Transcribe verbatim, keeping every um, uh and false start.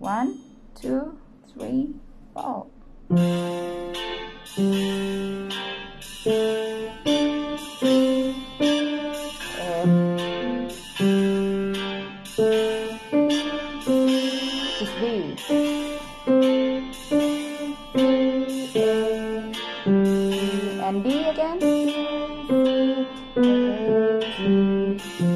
One, two, three, four. F is B. And D again. A, G,